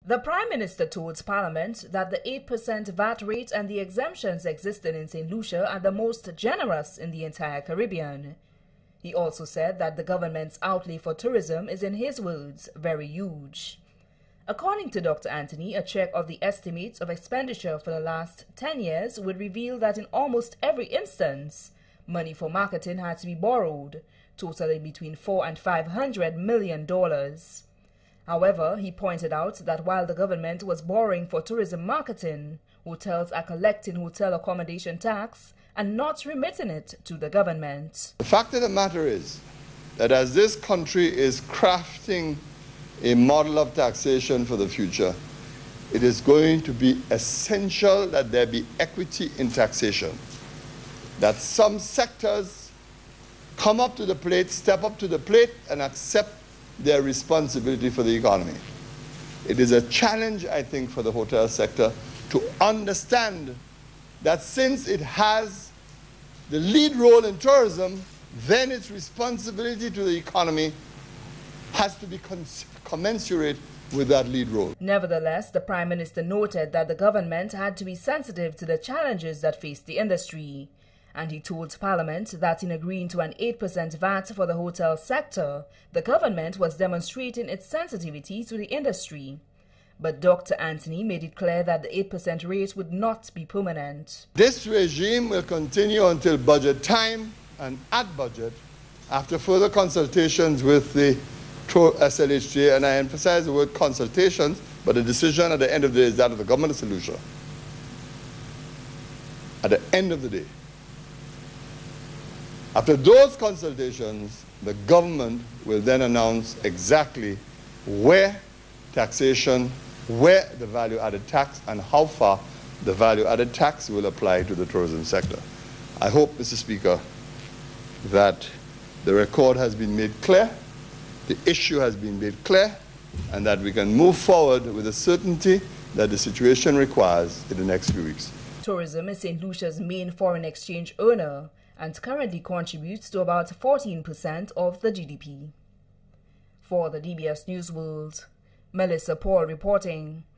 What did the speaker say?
The Prime Minister told Parliament that the 8% VAT rate and the exemptions existing in St. Lucia are the most generous in the entire Caribbean. He also said that the government's outlay for tourism is, in his words, very huge. According to Dr. Anthony, a check of the estimates of expenditure for the last 10 years would reveal that in almost every instance, money for marketing had to be borrowed, totaling between $400 and $500 million. However, he pointed out that while the government was borrowing for tourism marketing, hotels are collecting hotel accommodation tax and not remitting it to the government. The fact of the matter is that as this country is crafting a model of taxation for the future, it is going to be essential that there be equity in taxation, that some sectors come up to the plate, step up to the plate, and accept their responsibility for the economy. It is a challenge, I think, for the hotel sector to understand that since it has the lead role in tourism, then its responsibility to the economy has to be commensurate with that lead role. Nevertheless, the Prime Minister noted that the government had to be sensitive to the challenges that faced the industry. And he told Parliament that in agreeing to an 8% VAT for the hotel sector, the government was demonstrating its sensitivity to the industry. But Dr. Anthony made it clear that the 8% rate would not be permanent. This regime will continue until budget time, and at budget, after further consultations with the SLHJ, and I emphasize the word consultations, but the decision at the end of the day is that of the government of St. Lucia. At the end of the day. After those consultations, the government will then announce exactly where taxation, where the value-added tax, and how far the value-added tax will apply to the tourism sector. I hope, Mr. Speaker, that the record has been made clear, the issue has been made clear, and that we can move forward with the certainty that the situation requires in the next few weeks. Tourism is St. Lucia's main foreign exchange earner and currently contributes to about 14% of the GDP. For the DBS News World, Melissa Paul reporting.